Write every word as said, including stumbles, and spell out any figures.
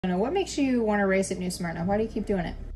What makes you want to race at New Smyrna? Why do you keep doing it?